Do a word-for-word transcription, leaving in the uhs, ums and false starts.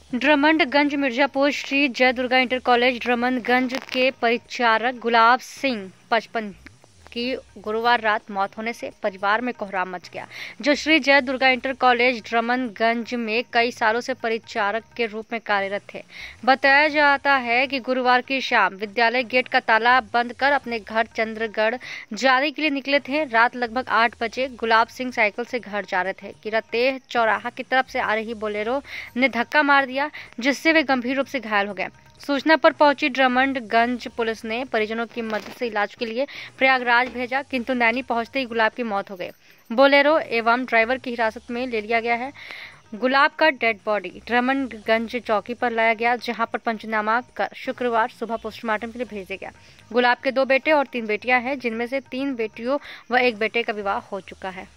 ड्रमंडगंज मिर्जापुर श्री जय Durga inter college Drummondganj के परिचारक गुलाब सिंह पचपन की गुरुवार रात मौत होने से परिवार में कोहराम मच गया। जो श्री जय दुर्गा इंटर कॉलेज ड्रमंडगंज में कई सालों से परिचारक के रूप में कार्यरत थे। बताया जाता है कि गुरुवार की शाम विद्यालय गेट का ताला बंद कर अपने घर चंद्रगढ़ जाने के लिए निकले थे। रात लगभग आठ बजे गुलाब सिंह साइकिल से घर जा रहे थे कि रतेह चौराहा की तरफ से आ रही बोलेरो ने धक्का मार दिया, जिससे वे गंभीर रूप से घायल हो गए। सूचना पर पहुंची ड्रमंडगंज पुलिस ने परिजनों की मदद से इलाज के लिए प्रयागराज भेजा, किंतु नैनी पहुंचते ही गुलाब की मौत हो गई। बोलेरो एवं ड्राइवर की हिरासत में ले लिया गया है। गुलाब का डेड बॉडी ड्रमंडगंज चौकी पर लाया गया, जहां पर पंचनामा कर शुक्रवार सुबह पोस्टमार्टम के लिए भेजा गया। गुलाब के दो बेटे और तीन बेटियां हैं, जिनमें से तीन बेटियों व एक बेटे का विवाह हो चुका है।